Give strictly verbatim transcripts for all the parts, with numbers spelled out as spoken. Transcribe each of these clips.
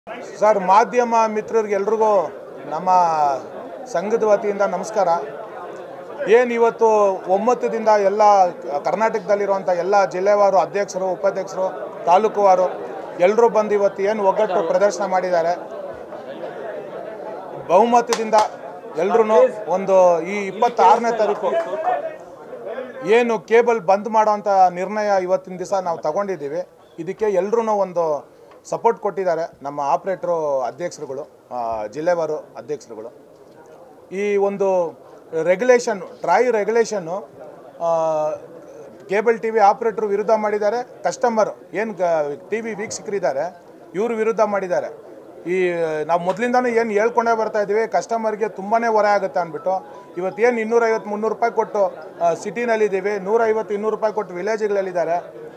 Sir, ಮಾಧ್ಯಮ ಮಿತ್ರರಿಗೆ ಎಲ್ರಿಗೂ ನಮ್ಮ ಸಂಘದ ವತಿಯಿಂದ ನಮಸ್ಕಾರ. ಏನು ಇವತ್ತು ಒಮ್ಮತದಿಂದ ಎಲ್ಲ ಕರ್ನಾಟಕದಲ್ಲಿರುವಂಥ ಎಲ್ಲ ಜಿಲ್ಲೆವಾರು ಅಧ್ಯಕ್ಷರು, ಉಪಾಧ್ಯಕ್ಷರು, ತಾಲೂಕುವಾರು ಎಲ್ಲರೂ ಬಂದು ಇವತ್ತು ಏನು ಒಗ್ಗಟ್ಟು ಪ್ರದರ್ಶನ ಮಾಡಿದ್ದಾರೆ. ಬಹುಮತದಿಂದ ಎಲ್ಲರೂ ಒಂದು ಈ ಇಪ್ಪತ್ತಾರನೇ ತಾರೀಕು ಏನು ಕೇಬಲ್ ಬಂದ್ ಮಾಡೋವಂಥ ನಿರ್ಣಯ ಇವತ್ತಿನ ದಿವಸ ನಾವು ತಗೊಂಡಿದ್ದೀವಿ. ಇದಕ್ಕೆ ಎಲ್ಲರೂ ಒಂದು ಸಪೋರ್ಟ್ ಕೊಟ್ಟಿದ್ದಾರೆ ನಮ್ಮ ಆಪ್ರೇಟ್ರು ಅಧ್ಯಕ್ಷರುಗಳು, ಜಿಲ್ಲೆವಾರು ಅಧ್ಯಕ್ಷರುಗಳು. ಈ ಒಂದು ರೆಗ್ಯುಲೇಷನ್ ಟ್ರಾಯ್ ರೆಗ್ಯುಲೇಷನ್ನು ಕೇಬಲ್ ಟಿ ವಿ ಆಪ್ರೇಟ್ರು ವಿರುದ್ಧ ಮಾಡಿದ್ದಾರೆ. ಕಸ್ಟಮರ್ ಏನು ಟಿ ವಿ ವೀಕ್ಷಕರಿದ್ದಾರೆ ಇವರು ವಿರುದ್ಧ ಮಾಡಿದ್ದಾರೆ. ಈ ನಾವು ಮೊದಲಿಂದನೂ ಏನು ಹೇಳ್ಕೊಂಡೇ ಬರ್ತಾ ಇದ್ದೀವಿ, ಕಸ್ಟಮರ್ಗೆ ತುಂಬಾ ಹೊರೆ ಆಗುತ್ತೆ ಅಂದ್ಬಿಟ್ಟು ಇವತ್ತೇನು ಇನ್ನೂರೈವತ್ತು ಮುನ್ನೂರು ರೂಪಾಯಿ ಕೊಟ್ಟು ಸಿಟಿನಲ್ಲಿದ್ದೀವಿ, ನೂರೈವತ್ತು ಇನ್ನೂರು ರೂಪಾಯಿ ಕೊಟ್ಟು ವಿಲೇಜ್ಗಳಲ್ಲಿದ್ದಾರೆ.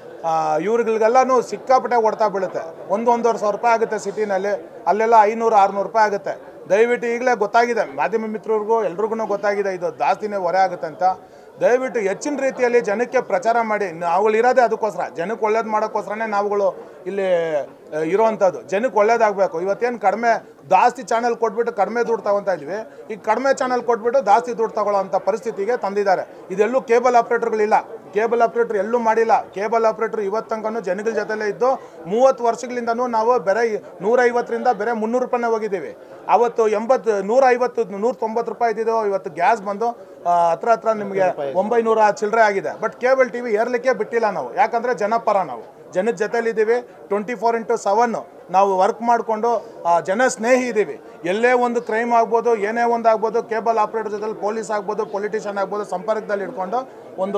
ಇವ್ರಿಗೆಲ್ಲನೂ ಸಿಕ್ಕಾಪಟ್ಟೆ ಹೊಡ್ತಾ ಬೀಳುತ್ತೆ. ಒಂದು ಒಂದೂವರೆ ಸಾವಿರ ರೂಪಾಯಿ ಆಗುತ್ತೆ ಸಿಟಿನಲ್ಲಿ, ಅಲ್ಲೆಲ್ಲ ಐನೂರು ಆರುನೂರು ರೂಪಾಯಿ ಆಗುತ್ತೆ. ದಯವಿಟ್ಟು ಈಗಲೇ ಗೊತ್ತಾಗಿದೆ, ಮಾಧ್ಯಮ ಮಿತ್ರರಿಗೂ ಎಲ್ರಿಗೂ ಗೊತ್ತಾಗಿದೆ ಇದು ಜಾಸ್ತಿನೇ ಹೊರೆ ಆಗುತ್ತೆ ಅಂತ. ದಯವಿಟ್ಟು ಹೆಚ್ಚಿನ ರೀತಿಯಲ್ಲಿ ಜನಕ್ಕೆ ಪ್ರಚಾರ ಮಾಡಿ. ನಾವುಗಳು ಇರೋದೇ ಅದಕ್ಕೋಸ್ಕರ, ಜನಕ್ಕೆ ಒಳ್ಳೇದು ಮಾಡೋಕ್ಕೋಸ್ಕರನೇ ನಾವುಗಳು ಇಲ್ಲಿ ಇರೋವಂಥದ್ದು. ಜನಕ್ಕೆ ಒಳ್ಳೇದಾಗಬೇಕು. ಇವತ್ತೇನು ಕಡಿಮೆ ಜಾಸ್ತಿ ಚಾನಲ್ ಕೊಟ್ಬಿಟ್ಟು ಕಡಿಮೆ ದುಡ್ಡು ತಗೊತಾ ಇದ್ವಿ, ಈಗ ಕಡಿಮೆ ಚಾನಲ್ ಕೊಟ್ಬಿಟ್ಟು ಜಾಸ್ತಿ ದುಡ್ಡು ತಗೊಳ್ಳೋಂಥ ಪರಿಸ್ಥಿತಿಗೆ ತಂದಿದ್ದಾರೆ. ಇದೆಲ್ಲೂ ಕೇಬಲ್ ಆಪ್ರೇಟರ್ಗಳಿಲ್ಲ, ಕೇಬಲ್ ಆಪ್ರೇಟರ್ ಎಲ್ಲೂ ಮಾಡಿಲ್ಲ. ಕೇಬಲ್ ಆಪ್ರೇಟರ್ ಇವತ್ತು ತನಕ ಜನಗಳ ಜೊತೆಲೇ ಇದ್ದು ಮೂವತ್ತು ವರ್ಷಗಳಿಂದನೂ ನಾವು ಬೇರೆ ನೂರೈವತ್ತರಿಂದ ಬೇರೆ ಮುನ್ನೂರು ರೂಪಾಯಿನೇ ಹೋಗಿದ್ದೀವಿ. ಅವತ್ತು ಎಂಬತ್ತು ನೂರ ಐವತ್ತು ನೂರ ತೊಂಬತ್ತು ರೂಪಾಯಿ ಇದ್ದಿದ್ದು, ಇವತ್ತು ಗ್ಯಾಸ್ ಬಂದು ಹತ್ರ ಹತ್ರ ನಿಮಗೆ ಒಂಬೈನೂರ ಚಿಲ್ಲರೆ ಆಗಿದೆ. ಬಟ್ ಕೇಬಲ್ ಟಿ ವಿ ಏರ್ಲಿಕ್ಕೆ ಬಿಟ್ಟಿಲ್ಲ ನಾವು, ಯಾಕಂದರೆ ಜನಪರ ನಾವು ಜನದ ಜೊತೆಲಿದ್ದೀವಿ. ಟ್ವೆಂಟಿ ಫೋರ್ ಇಂಟು ಸೆವೆನ್ ನಾವು ವರ್ಕ್ ಮಾಡಿಕೊಂಡು ಜನ ಸ್ನೇಹಿ ಇದ್ದೀವಿ. ಎಲ್ಲೇ ಒಂದು ಕ್ರೈಮ್ ಆಗ್ಬೋದು, ಏನೇ ಒಂದು ಆಗ್ಬೋದು, ಕೇಬಲ್ ಆಪ್ರೇಟರ್ ಜೊತೆಲಿ ಪೊಲೀಸ್ ಆಗ್ಬೋದು, ಪೊಲಿಟಿಷಿಯನ್ ಆಗ್ಬೋದು, ಸಂಪರ್ಕದಲ್ಲಿ ಇಟ್ಕೊಂಡು ಒಂದು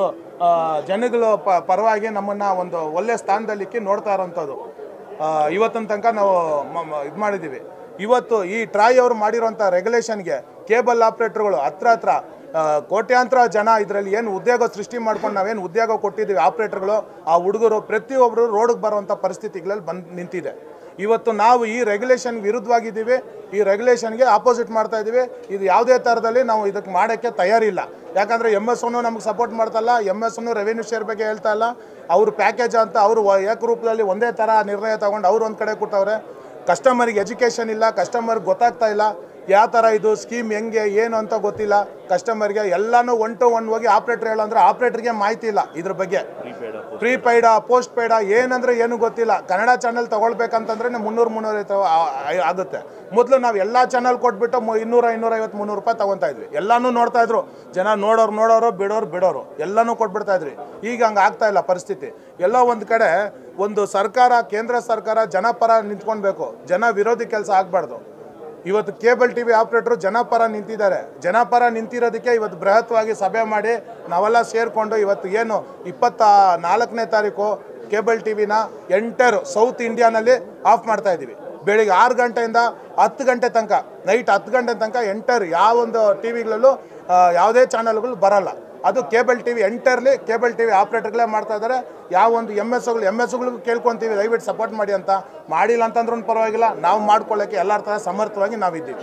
ಜನಗಳು ಪ ಪರವಾಗಿ ನಮ್ಮನ್ನು ಒಂದು ಒಳ್ಳೆಯ ಸ್ಥಾನದಲ್ಲಿಕ್ಕಿ ನೋಡ್ತಾ ಇರೋಂಥದ್ದು ಇವತ್ತಿನ ತನಕ ನಾವು ಇದು ಮಾಡಿದ್ದೀವಿ. ಇವತ್ತು ಈ ಟ್ರಾಯ್ ಅವರು ಮಾಡಿರೋಂಥ ರೆಗ್ಯುಲೇಷನ್ಗೆ ಕೇಬಲ್ ಆಪ್ರೇಟರ್ಗಳು ಹತ್ರ ಹತ್ರ ಕೋಟ್ಯಾಂತರ ಜನ ಇದರಲ್ಲಿ ಏನು ಉದ್ಯೋಗ ಸೃಷ್ಟಿ ಮಾಡ್ಕೊಂಡು ನಾವೇನು ಉದ್ಯೋಗ ಕೊಟ್ಟಿದ್ದೀವಿ ಆಪ್ರೇಟರ್ಗಳು, ಆ ಹುಡುಗರು ಪ್ರತಿಯೊಬ್ಬರು ರೋಡಿಗೆ ಬರುವಂಥ ಪರಿಸ್ಥಿತಿಗಳಲ್ಲಿ ಬಂದು ನಿಂತಿದೆ. ಇವತ್ತು ನಾವು ಈ ರೆಗ್ಯುಲೇಷನ್ಗೆ ವಿರುದ್ಧವಾಗಿದ್ದೀವಿ, ಈ ರೆಗ್ಯುಲೇಷನ್ಗೆ ಆಪೋಸಿಟ್ ಮಾಡ್ತಾ ಇದ್ದೀವಿ. ಇದು ಯಾವುದೇ ಥರದಲ್ಲಿ ನಾವು ಇದಕ್ಕೆ ಮಾಡೋಕ್ಕೆ ತಯಾರಿಲ್ಲ. ಯಾಕಂದರೆ ಎಮ್ ಎಸ್ ಒನ್ನು ನಮ್ಗೆ ಸಪೋರ್ಟ್ ಮಾಡ್ತಾಯಿಲ್ಲ, ಎಮ್ ಎಸ್ ಒನ್ನು ರೆವೆನ್ಯೂ ಶೇರ್ ಬಗ್ಗೆ ಹೇಳ್ತಾ ಇಲ್ಲ. ಅವರು ಪ್ಯಾಕೇಜ್ ಅಂತ ಅವರು ಏಕರೂಪದಲ್ಲಿ ಒಂದೇ ಥರ ನಿರ್ಣಯ ತೊಗೊಂಡು ಅವ್ರು ಒಂದು ಕಡೆ ಕೊಟ್ಟವ್ರೆ. ಕಸ್ಟಮರಿಗೆ ಎಜುಕೇಷನ್ ಇಲ್ಲ, ಕಸ್ಟಮರ್ಗೆ ಗೊತ್ತಾಗ್ತಾ ಇಲ್ಲ ಯಾವ ಥರ ಇದು ಸ್ಕೀಮ್ ಹೆಂಗೆ ಏನು ಅಂತ ಗೊತ್ತಿಲ್ಲ ಕಸ್ಟಮರ್ಗೆ. ಎಲ್ಲನೂ ಒನ್ ಟು ಒನ್ ಹೋಗಿ ಆಪ್ರೇಟರ್ ಹೇಳಂದ್ರೆ ಆಪ್ರೇಟರ್ಗೆ ಮಾಹಿತಿ ಇಲ್ಲ ಇದ್ರ ಬಗ್ಗೆ. ಪ್ರೀಪೇಯ್ಡಾ ಪೋಸ್ಟ್ ಪೇಯ್ಡಾ ಏನಂದರೆ ಏನು ಗೊತ್ತಿಲ್ಲ. ಕನ್ನಡ ಚಾನಲ್ ತೊಗೊಳ್ಬೇಕಂತಂದ್ರೆ ಮುನ್ನೂರು ಮುನ್ನೂರೈವತ್ತು ಆಗುತ್ತೆ. ಮೊದಲು ನಾವು ಎಲ್ಲ ಚಾನಲ್ ಕೊಟ್ಬಿಟ್ಟು ಇನ್ನೂರ ಇನ್ನೂರೈವತ್ತು ಮುನ್ನೂರು ರೂಪಾಯಿ ತೊಗೊತಾ ಇದ್ವಿ. ಎಲ್ಲನೂ ನೋಡ್ತಾ ಇದ್ರು ಜನ, ನೋಡೋರು ನೋಡೋರು, ಬಿಡೋರು ಬಿಡೋರು, ಎಲ್ಲನೂ ಕೊಟ್ಬಿಡ್ತಾ ಇದ್ವಿ. ಈಗ ಹಂಗೆ ಆಗ್ತಾ ಇಲ್ಲ ಪರಿಸ್ಥಿತಿ. ಎಲ್ಲೋ ಒಂದು ಕಡೆ ಒಂದು ಸರ್ಕಾರ, ಕೇಂದ್ರ ಸರ್ಕಾರ ಜನಪರ ನಿಂತ್ಕೊಳ್ಬೇಕು, ಜನ ವಿರೋಧಿ ಕೆಲಸ ಆಗಬಾರ್ದು. ಇವತ್ತು ಕೇಬಲ್ ಟಿ ವಿ ಆಪ್ರೇಟರು ಜನಪರ ನಿಂತಿದ್ದಾರೆ. ಜನಪರ ನಿಂತಿರೋದಕ್ಕೆ ಇವತ್ತು ಬೃಹತ್ವಾಗಿ ಸಭೆ ಮಾಡಿ ನಾವೆಲ್ಲ ಸೇರಿಕೊಂಡು ಇವತ್ತು ಏನು ಇಪ್ಪತ್ತ ನಾಲ್ಕನೇ ತಾರೀಕು ಕೇಬಲ್ ಟಿ ವಿನ ಎಂಟರ್ ಸೌತ್ ಇಂಡಿಯಾನಲ್ಲಿ ಆಫ್ ಮಾಡ್ತಾ ಇದ್ದೀವಿ. ಬೆಳಿಗ್ಗೆ ಆರು ಗಂಟೆಯಿಂದ ಹತ್ತು ಗಂಟೆ ತನಕ, ನೈಟ್ ಹತ್ತು ಗಂಟೆ ತನಕ ಎಂಟರ್ ಯಾವೊಂದು ಟಿ ವಿಗಳಲ್ಲೂ ಯಾವುದೇ ಚಾನಲ್ಗಳು ಬರಲ್ಲ. ಅದು cable T V entirely cable T V ಆಪ್ರೇಟರ್ಗಳೇ ಮಾಡ್ತಾ ಇದ್ದಾರೆ. ಯಾವೊಂದು ಎಮ್ ಎಸ್ ಗಳು ಎಮ್ ಎಸ್ ಗಳಿಗೂ ಕೇಳ್ಕೊತೀವಿ ದಯವಿಟ್ಟು ಸಪೋರ್ಟ್ ಮಾಡಿ ಅಂತ. ಮಾಡಿಲ್ಲ ಅಂತಂದ್ರೂ ಪರವಾಗಿಲ್ಲ, ನಾವು ಮಾಡ್ಕೊಳ್ಳೋಕ್ಕೆ ಎಲ್ಲರ ಥರ ಸಮರ್ಥವಾಗಿ ನಾವಿದ್ದೀವಿ.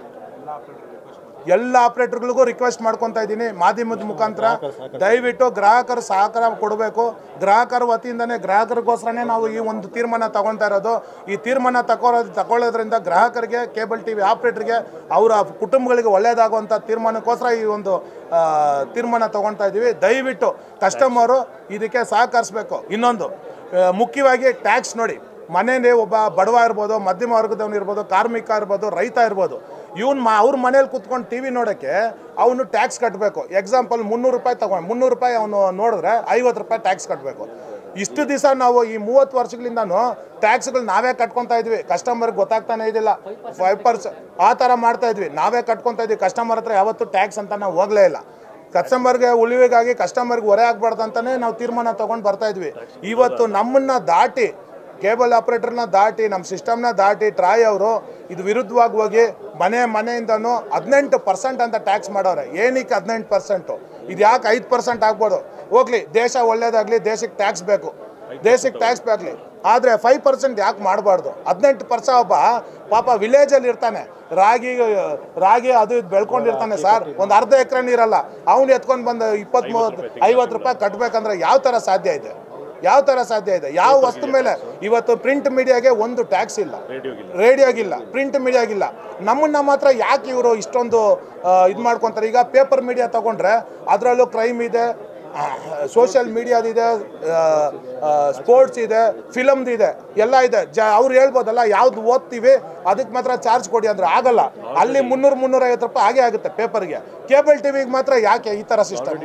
ಎಲ್ಲ ಆಪ್ರೇಟರ್ಗಳಿಗೂ ರಿಕ್ವೆಸ್ಟ್ ಮಾಡ್ಕೊತಾ ಇದ್ದೀನಿ ಮಾಧ್ಯಮದ ಮುಖಾಂತರ, ದಯವಿಟ್ಟು ಗ್ರಾಹಕರು ಸಹಕಾರ ಕೊಡಬೇಕು. ಗ್ರಾಹಕರ ವತಿಯಿಂದನೇ ಗ್ರಾಹಕರಿಗೋಸ್ಕರನೇ ನಾವು ಈ ಒಂದು ತೀರ್ಮಾನ ತಗೊತಾ ಇರೋದು. ಈ ತೀರ್ಮಾನ ತಗೊಳ್ಳೋದು ತಗೊಳ್ಳೋದ್ರಿಂದ ಗ್ರಾಹಕರಿಗೆ, ಕೇಬಲ್ ಟಿ ವಿ ಆಪ್ರೇಟರ್ಗೆ, ಅವರ ಕುಟುಂಬಗಳಿಗೆ ಒಳ್ಳೆಯದಾಗುವಂಥ ತೀರ್ಮಾನಕ್ಕೋಸ್ಕರ ಈ ಒಂದು ತೀರ್ಮಾನ ತಗೊತಾ ಇದ್ದೀವಿ. ದಯವಿಟ್ಟು ಕಸ್ಟಮರು ಇದಕ್ಕೆ ಸಹಕರಿಸಬೇಕು. ಇನ್ನೊಂದು ಮುಖ್ಯವಾಗಿ ಟ್ಯಾಕ್ಸ್ ನೋಡಿ, ಮನೇಲಿ ಒಬ್ಬ ಬಡವ ಇರ್ಬೋದು, ಮಧ್ಯಮ ವರ್ಗದವನು ಇರ್ಬೋದು, ಕಾರ್ಮಿಕ ಇರ್ಬೋದು, ರೈತ ಇರ್ಬೋದು, ಇವನು ಮಾ ಅವ್ರ ಮನೇಲಿ ಕೂತ್ಕೊಂಡು ಟಿ ವಿ ನೋಡೋಕ್ಕೆ ಅವನು ಟ್ಯಾಕ್ಸ್ ಕಟ್ಟಬೇಕು. ಎಕ್ಸಾಂಪಲ್ ಮುನ್ನೂರು ರೂಪಾಯಿ ತೊಗೊಂಡು ಮುನ್ನೂರು ರೂಪಾಯಿ ಅವನು ನೋಡಿದ್ರೆ ಐವತ್ತು ರೂಪಾಯಿ ಟ್ಯಾಕ್ಸ್ ಕಟ್ಟಬೇಕು. ಇಷ್ಟು ದಿವಸ ನಾವು ಈ ಮೂವತ್ತು ವರ್ಷಗಳಿಂದನೂ ಟ್ಯಾಕ್ಸ್ಗಳು ನಾವೇ ಕಟ್ಕೊತಾ ಇದ್ವಿ, ಕಸ್ಟಮರ್ಗೆ ಗೊತ್ತಾಗ್ತಾನೆ ಇದ್ದಿಲ್ಲ. ಫೈವ್ ಪರ್ಸೆಂಟ್ ಆ ಥರ ಮಾಡ್ತಾ ಇದ್ವಿ, ನಾವೇ ಕಟ್ಕೊತಾ ಇದ್ವಿ. ಕಸ್ಟಮರ್ ಹತ್ರ ಯಾವತ್ತೂ ಟ್ಯಾಕ್ಸ್ ಅಂತ ನಾವು ಹೋಗಲೇ ಇಲ್ಲ. ಕಸ್ಟಮರ್ಗೆ ಉಳಿವಿಗಾಗಿ ಕಸ್ಟಮರ್ಗೆ ಹೊರೆ ಆಗಬಾರ್ದು ಅಂತಲೇ ನಾವು ತೀರ್ಮಾನ ತೊಗೊಂಡು ಬರ್ತಾ ಇದ್ವಿ. ಇವತ್ತು ನಮ್ಮನ್ನು ದಾಟಿ, ಕೇಬಲ್ ಆಪ್ರೇಟರ್ನ ದಾಟಿ, ನಮ್ಮ ಸಿಸ್ಟಮ್ನ ದಾಟಿ ಟ್ರಾಯ್ ಅವರು ಇದು ವಿರುದ್ಧವಾಗಿ ಹೋಗಿ ಮನೆ ಮನೆಯಿಂದನೂ ಹದಿನೆಂಟು ಪರ್ಸೆಂಟ್ ಅಂತ ಟ್ಯಾಕ್ಸ್ ಮಾಡೋರೆ. ಏನಕ್ಕೆ ಹದಿನೆಂಟು ಪರ್ಸೆಂಟು? ಇದು ಯಾಕೆ ಐದು ಪರ್ಸೆಂಟ್ ಆಗ್ಬೋದು? ಹೋಗ್ಲಿ, ದೇಶ ಒಳ್ಳೇದಾಗಲಿ, ದೇಶಕ್ಕೆ ಟ್ಯಾಕ್ಸ್ ಬೇಕು, ದೇಶಕ್ಕೆ ಟ್ಯಾಕ್ಸ್ ಬೇಕಲಿ. ಆದರೆ ಫೈವ್ ಪರ್ಸೆಂಟ್ ಯಾಕೆ ಮಾಡಬಾರ್ದು? ಹದಿನೆಂಟು ಪರ್ಸೆಂಟ್ ಒಬ್ಬ ಪಾಪ ವಿಲೇಜಲ್ಲಿ ಇರ್ತಾನೆ, ರಾಗಿ ರಾಗಿ ಅದು ಇದು ಬೆಳ್ಕೊಂಡಿರ್ತಾನೆ ಸರ್, ಒಂದು ಅರ್ಧ ಎಕರೆ ನೀರಲ್ಲ, ಅವ್ನು ಎತ್ಕೊಂಡು ಬಂದು ಇಪ್ಪತ್ತ್ ಮೂವತ್ತು ಐವತ್ತು ರೂಪಾಯಿ ಕಟ್ಟಬೇಕಂದ್ರೆ ಯಾವ ಥರ ಸಾಧ್ಯ ಇದೆ? ಯಾವ ಥರ ಸಾಧ್ಯ ಇದೆ? ಯಾವ ವಸ್ತು ಮೇಲೆ ಇವತ್ತು ಪ್ರಿಂಟ್ ಮೀಡಿಯಾಗೆ ಒಂದು ಟ್ಯಾಕ್ಸ್ ಇಲ್ಲ, ರೇಡಿಯೋಗಿಲ್ಲ, ಪ್ರಿಂಟ್ ಮೀಡಿಯಾಗಿಲ್ಲ. ನಮ್ಮನ್ನ ಮಾತ್ರ ಯಾಕೆ ಇವರು ಇಷ್ಟೊಂದು ಇದು ಮಾಡ್ಕೊತಾರೆ? ಈಗ ಪೇಪರ್ ಮೀಡಿಯಾ ತಗೊಂಡ್ರೆ ಅದರಲ್ಲೂ ಕ್ರೈಮ್ ಇದೆ, ಸೋಷಿಯಲ್ ಮೀಡಿಯಾದಿದೆ, ಸ್ಪೋರ್ಟ್ಸ್ ಇದೆ, ಫಿಲಮ್ದು ಇದೆ, ಎಲ್ಲ ಇದೆ. ಜ ಅವ್ರು ಹೇಳ್ಬೋದಲ್ಲ ಯಾವ್ದು ಓದ್ತೀವಿ ಅದಕ್ಕೆ ಮಾತ್ರ ಚಾರ್ಜ್ ಕೊಡಿ ಅಂದರೆ ಆಗಲ್ಲ. ಅಲ್ಲಿ ಮುನ್ನೂರು ಮುನ್ನೂರೈವತ್ತು ರೂಪಾಯಿ ಹಾಗೆ ಆಗುತ್ತೆ ಪೇಪರ್ಗೆ. ಕೇಬಲ್ ಟಿವಿಗೆ ಮಾತ್ರ ಯಾಕೆ ಈ ಥರ ಸಿಸ್ಟಮ್?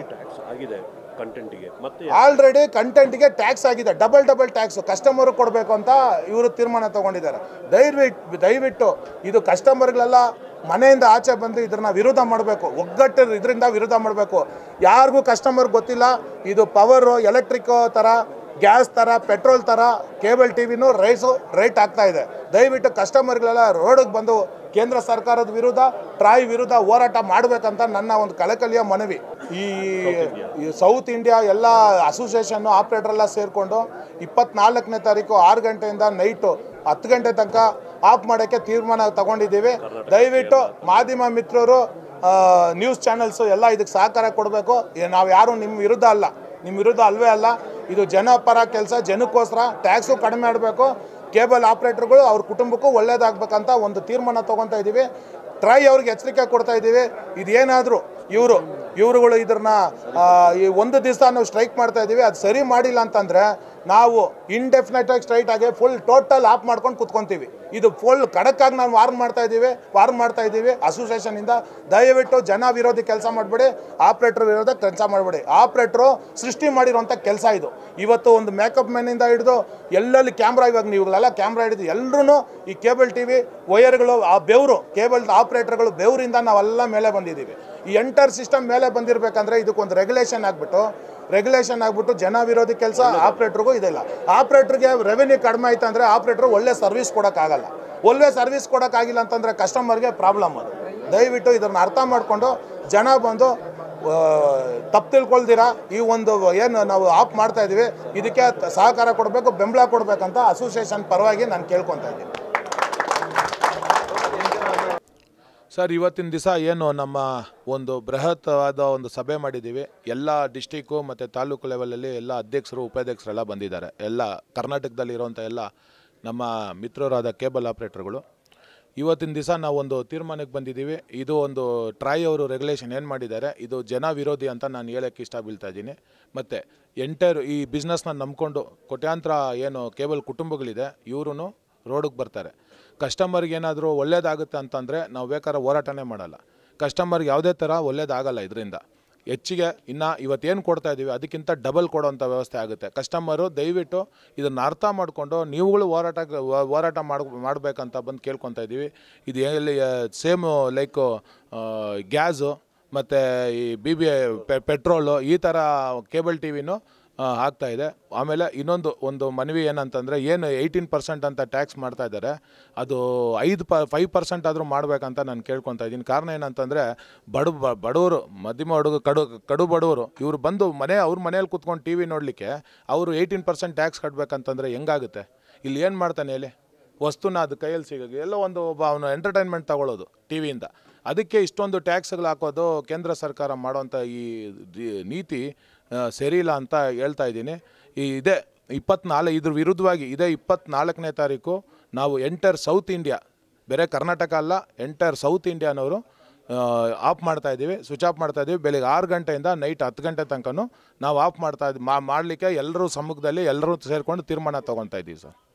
ಆಲ್ರೆಡಿ ಕಂಟೆಂಟ್ಗೆ ಟ್ಯಾಕ್ಸ್ ಆಗಿದೆ, ಡಬಲ್ ಡಬಲ್ ಟ್ಯಾಕ್ಸ್ ಕಸ್ಟಮರ್ ಕೊಡಬೇಕು ಅಂತ ಇವರು ತೀರ್ಮಾನ ತಗೊಂಡಿದ್ದಾರೆ. ದಯವಿಟ್ಟು ದಯವಿಟ್ಟು ಇದು ಕಸ್ಟಮರ್ಗಳೆಲ್ಲ ಮನೆಯಿಂದ ಆಚೆ ಬಂದು ಇದನ್ನ ವಿರೋಧ ಮಾಡಬೇಕು, ಒಗ್ಗಟ್ಟು ಇದರಿಂದ ವಿರೋಧ ಮಾಡಬೇಕು. ಯಾರಿಗೂ ಕಸ್ಟಮರ್ ಗೊತ್ತಿಲ್ಲ ಇದು ಪವರು, ಎಲೆಕ್ಟ್ರಿಕ್ ಥರ, ಗ್ಯಾಸ್ ಥರ, ಪೆಟ್ರೋಲ್ ಥರ ಕೇಬಲ್ ಟಿ ವಿನೂ ರೈಸು ರೇಟ್ ಆಗ್ತಾ ಇದೆ. ದಯವಿಟ್ಟು ಕಸ್ಟಮರ್ಗಳೆಲ್ಲ ರೋಡಿಗೆ ಬಂದು ಕೇಂದ್ರ ಸರ್ಕಾರದ ವಿರುದ್ಧ, ಟ್ರಾಯ್ ವಿರುದ್ಧ ಹೋರಾಟ ಮಾಡಬೇಕಂತ ನನ್ನ ಒಂದು ಕಳಕಳಿಯ ಮನವಿ. ಈ ಸೌತ್ ಇಂಡಿಯಾ ಎಲ್ಲ ಅಸೋಸಿಯೇಷನ್ನು ಆಪ್ರೇಟರೆಲ್ಲ ಸೇರಿಕೊಂಡು ಇಪ್ಪತ್ನಾಲ್ಕನೇ ತಾರೀಕು ಆರು ಗಂಟೆಯಿಂದ ನೈಟು ಹತ್ತು ಗಂಟೆ ತನಕ ಆಫ್ ಮಾಡೋಕ್ಕೆ ತೀರ್ಮಾನ ತಗೊಂಡಿದ್ದೀವಿ. ದಯವಿಟ್ಟು ಮಾಧ್ಯಮ ಮಿತ್ರರು, ನ್ಯೂಸ್ ಚಾನೆಲ್ಸು ಎಲ್ಲ ಇದಕ್ಕೆ ಸಹಕಾರ ಕೊಡಬೇಕು. ನಾವು ಯಾರು ನಿಮ್ಮ ವಿರುದ್ಧ ಅಲ್ಲ, ನಿಮ್ಮ ವಿರುದ್ಧ ಅಲ್ವೇ ಅಲ್ಲ. ಇದು ಜನಪರ ಕೆಲಸ, ಜನಕ್ಕೋಸ್ಕರ ಟ್ಯಾಕ್ಸು ಕಡಿಮೆ ಮಾಡಬೇಕು, ಕೇಬಲ್ ಆಪ್ರೇಟರ್ಗಳು ಅವ್ರ ಕುಟುಂಬಕ್ಕೂ ಒಳ್ಳೇದಾಗಬೇಕಂತ ಒಂದು ತೀರ್ಮಾನ ತೊಗೊತಾ ಇದ್ದೀವಿ. ಟ್ರೈ ಅವ್ರಿಗೆ ಎಚ್ಚರಿಕೆ ಕೊಡ್ತಾ ಇದ್ದೀವಿ. ಇದೇನಾದರೂ ಇವರು ಇವರುಗಳು ಇದನ್ನ ಈ ಒಂದು ದಿವಸ ನಾವು ಸ್ಟ್ರೈಕ್ ಮಾಡ್ತಾ ಇದ್ದೀವಿ, ಅದು ಸರಿ ಮಾಡಿಲ್ಲ ಅಂತಂದರೆ ನಾವು ಇಂಡೆಫಿನೆಟಾಗಿ ಸ್ಟ್ರೈಟ್ ಆಗಿ ಫುಲ್ ಟೋಟಲ್ ಆಫ್ ಮಾಡ್ಕೊಂಡು ಕುತ್ಕೊತೀವಿ. ಇದು ಫುಲ್ ಖಡಕ್ಕಾಗಿ ನಾವು ವಾರ್ನ್ ಮಾಡ್ತಾ ಇದ್ದೀವಿ ವಾರ್ನ್ ಮಾಡ್ತಾ ಇದ್ದೀವಿ ಅಸೋಸಿಯೇಷನಿಂದ. ದಯವಿಟ್ಟು ಜನ ವಿರೋಧಿ ಕೆಲಸ ಮಾಡಬೇಡಿ, ಆಪ್ರೇಟರ್ ವಿರೋಧ ಕೆಲಸ ಮಾಡಬೇಡಿ. ಆಪ್ರೇಟ್ರು ಸೃಷ್ಟಿ ಮಾಡಿರೋಂಥ ಕೆಲಸ ಇದು. ಇವತ್ತು ಒಂದು ಮೇಕಪ್ ಮ್ಯಾನಿಂದ ಹಿಡಿದು ಎಲ್ಲೆಲ್ಲಿ ಕ್ಯಾಮ್ರಾ, ಇವಾಗ ನೀವುಗಳೆಲ್ಲ ಕ್ಯಾಮ್ರಾ ಹಿಡಿದು ಎಲ್ಲರೂ ಈ ಕೇಬಲ್ ಟಿ ವಿ ವೈರ್ಗಳು, ಆ ಬೆವರು, ಕೇಬಲ್ ಆಪ್ರೇಟರ್ಗಳು ಬೆವರಿಂದ ನಾವೆಲ್ಲ ಮೇಲೆ ಬಂದಿದ್ದೀವಿ. ಈ ಎಂಟರ್ ಸಿಸ್ಟಮ್ ಮೇಲೆ ಬಂದಿರಬೇಕಂದ್ರೆ ಇದಕ್ಕೊಂದು ರೆಗ್ಯುಲೇಷನ್ ಆಗಿಬಿಟ್ಟು ರೆಗ್ಯುಲೇಷನ್ ಆಗಿಬಿಟ್ಟು ಜನ ವಿರೋಧಿ ಕೆಲಸ ಆಪ್ರೇಟ್ರಿಗೂ ಇದೆಲ್ಲ. ಆಪ್ರೇಟ್ರಿಗೆ ರೆವೆನ್ಯೂ ಕಡಿಮೆ ಆಯ್ತು ಅಂದರೆ ಆಪ್ರೇಟ್ರು ಒಳ್ಳೆ ಸರ್ವಿಸ್ ಕೊಡೋಕ್ಕಾಗಲ್ಲ. ಒಳ್ಳೆ ಸರ್ವಿಸ್ ಕೊಡೋಕ್ಕಾಗಿಲ್ಲ ಅಂತಂದರೆ ಕಸ್ಟಮರ್ಗೆ ಪ್ರಾಬ್ಲಮ್ ಅದು. ದಯವಿಟ್ಟು ಇದನ್ನು ಅರ್ಥ ಮಾಡಿಕೊಂಡು ಜನ ಬಂದು ತಪ್ಪು ತಿಳ್ಕೊಳ್ದಿರ ಈ ಒಂದು ಏನು ನಾವು ಆಫ್ ಮಾಡ್ತಾ ಇದ್ದೀವಿ ಇದಕ್ಕೆ ಸಹಕಾರ ಕೊಡಬೇಕು, ಬೆಂಬಲ ಕೊಡಬೇಕಂತ ಅಸೋಸಿಯೇಷನ್ ಪರವಾಗಿ ನಾನು ಕೇಳ್ಕೊತಾ ಇದ್ದೀನಿ. ಸರ್, ಇವತ್ತಿನ ದಿವಸ ಏನು ನಮ್ಮ ಒಂದು ಬೃಹತ್ವಾದ ಒಂದು ಸಭೆ ಮಾಡಿದ್ದೀವಿ. ಎಲ್ಲ ಡಿಸ್ಟಿಕ್ಕು ಮತ್ತು ತಾಲೂಕು ಲೆವೆಲಲ್ಲಿ ಎಲ್ಲ ಅಧ್ಯಕ್ಷರು, ಉಪಾಧ್ಯಕ್ಷರೆಲ್ಲ ಬಂದಿದ್ದಾರೆ. ಎಲ್ಲ ಕರ್ನಾಟಕದಲ್ಲಿರುವಂಥ ಎಲ್ಲ ನಮ್ಮ ಮಿತ್ರರಾದ ಕೇಬಲ್ ಆಪ್ರೇಟರ್ಗಳು. ಇವತ್ತಿನ ದಿವಸ ನಾವು ಒಂದು ತೀರ್ಮಾನಕ್ಕೆ ಬಂದಿದ್ದೀವಿ. ಇದು ಒಂದು ಟ್ರಾಯ್ ಅವರು ರೆಗ್ಯುಲೇಷನ್ ಏನು ಮಾಡಿದ್ದಾರೆ ಇದು ಜನ ವಿರೋಧಿ ಅಂತ ನಾನು ಹೇಳೋಕ್ಕೆ ಇಷ್ಟ ಬೀಳ್ತಾ ಇದ್ದೀನಿ. ಮತ್ತು ಎಂಟೈರ್ ಈ ಬಿಸ್ನೆಸ್ನ ನಂಬ್ಕೊಂಡು ಕೋಟ್ಯಾಂತರ ಏನು ಕೇಬಲ್ ಕುಟುಂಬಗಳಿದೆ ಇವರು ರೋಡಿಗೆ ಬರ್ತಾರೆ. ಕಸ್ಟಮರ್ಗೆ ಏನಾದರೂ ಒಳ್ಳೇದಾಗುತ್ತೆ ಅಂತಂದರೆ ನಾವು ಬೇಕಾದ್ರೆ ಹೋರಾಟನೇ ಮಾಡಲ್ಲ. ಕಸ್ಟಮರ್ಗೆ ಯಾವುದೇ ಥರ ಒಳ್ಳೇದಾಗಲ್ಲ. ಇದರಿಂದ ಹೆಚ್ಚಿಗೆ ಇನ್ನು ಇವತ್ತೇನು ಕೊಡ್ತಾ ಇದ್ದೀವಿ ಅದಕ್ಕಿಂತ ಡಬಲ್ ಕೊಡೋವಂಥ ವ್ಯವಸ್ಥೆ ಆಗುತ್ತೆ. ಕಸ್ಟಮರು ದಯವಿಟ್ಟು ಇದನ್ನು ಅರ್ಥ ಮಾಡಿಕೊಂಡು ನೀವುಗಳು ಹೋರಾಟ ಹೋರಾಟ ಮಾಡಿ ಮಾಡಬೇಕಂತ ಬಂದು ಕೇಳ್ಕೊತಾ ಇದ್ದೀವಿ. ಇದು ಎಲ್ಲಿ ಸೇಮು ಲೈಕು ಗ್ಯಾಸು ಮತ್ತು ಈ ಬಿ ಬಿ ಪೆಟ್ರೋಲು ಈ ಥರ ಕೇಬಲ್ ಟಿ ವಿನೂ ಆಗ್ತಾಯಿದೆ. ಆಮೇಲೆ ಇನ್ನೊಂದು ಒಂದು ಮನವಿ ಏನಂತಂದರೆ ಏನು ಏಯ್ಟೀನ್ ಪರ್ಸೆಂಟ್ ಅಂತ ಟ್ಯಾಕ್ಸ್ ಮಾಡ್ತಾ ಇದ್ದಾರೆ ಅದು ಐದು ಪ ಫೈವ್ ಪರ್ಸೆಂಟ್ ಆದರೂ ಮಾಡಬೇಕಂತ ನಾನು ಕೇಳ್ಕೊತಾ ಇದ್ದೀನಿ. ಕಾರಣ ಏನಂತಂದರೆ ಬಡ ಬಡವರು, ಮಧ್ಯಮ ಹುಡುಗ ಕಡು ಕಡು ಬಡವರು ಇವರು ಬಂದು ಮನೆ ಅವ್ರ ಮನೇಲಿ ಕೂತ್ಕೊಂಡು ಟಿ ವಿ ನೋಡಲಿಕ್ಕೆ ಅವರು ಏಯ್ಟೀನ್ ಪರ್ಸೆಂಟ್ ಟ್ಯಾಕ್ಸ್ ಕಟ್ಟಬೇಕಂತಂದರೆ ಹೆಂಗಾಗುತ್ತೆ? ಇಲ್ಲಿ ಏನು ಮಾಡ್ತಾನೆ ಹೇಳಿ? ವಸ್ತುನ ಅದು ಕೈಯಲ್ಲಿ ಸಿಗೋದು ಎಲ್ಲೋ ಒಂದು ಒಬ್ಬ ಅವನು ಎಂಟರ್ಟೈನ್ಮೆಂಟ್ ತಗೊಳ್ಳೋದು ಟಿ ವಿಯಿಂದ. ಅದಕ್ಕೆ ಇಷ್ಟೊಂದು ಟ್ಯಾಕ್ಸ್ಗಳು ಹಾಕೋದು ಕೇಂದ್ರ ಸರ್ಕಾರ ಮಾಡೋವಂಥ ಈ ನೀತಿ ಸರಿ ಇಲ್ಲ ಅಂತ ಹೇಳ್ತಾ ಇದ್ದೀನಿ. ಈ ಇದೇ ಇಪ್ಪತ್ನಾಲ್ಕು ಇದ್ರ ವಿರುದ್ಧವಾಗಿ ಇದೇ ಇಪ್ಪತ್ನಾಲ್ಕನೇ ತಾರೀಕು ನಾವು ಎಂಟರ್ ಸೌತ್ ಇಂಡಿಯಾ, ಬೇರೆ ಕರ್ನಾಟಕ ಅಲ್ಲ, ಎಂಟರ್ ಸೌತ್ ಇಂಡಿಯಾನವರು ಆಫ್ ಮಾಡ್ತಾ ಇದ್ದೀವಿ, ಸ್ವಿಚ್ ಆಫ್ ಮಾಡ್ತಾ ಇದ್ದೀವಿ. ಬೆಳಿಗ್ಗೆ ಆರು ಗಂಟೆಯಿಂದ ನೈಟ್ ಹತ್ತು ಗಂಟೆ ತನಕ ನಾವು ಆಫ್ ಮಾಡ್ತಾ ಇದ್ದೀವಿ. ಮಾಡಲಿಕ್ಕೆ ಎಲ್ಲರೂ ಸಮ್ಮುಖದಲ್ಲಿ ಎಲ್ಲರೂ ಸೇರಿಕೊಂಡು ತೀರ್ಮಾನ ತೊಗೊತಾ ಇದ್ದೀವಿ ಸರ್.